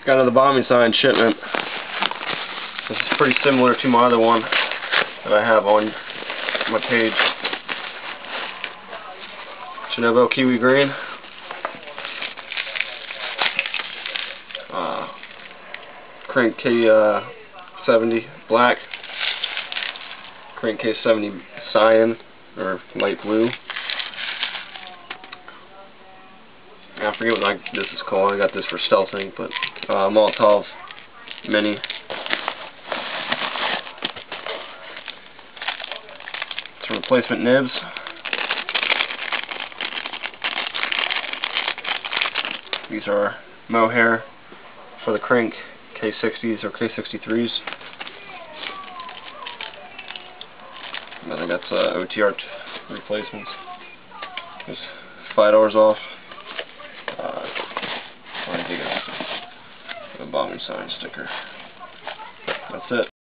Got another bombing sign shipment. This is pretty similar to my other one that I have on my page. Chinobo Kiwi Green. Crank K70 Black. Crank K70 Cyan, or light blue. I forget what this is called. I got this for stealthing, but Molotov Mini. Some replacement nibs. These are mohair for the crank K60s or K63s. And then I got OTR replacements. Just $5 off. I think it's a bombing sign sticker. That's it.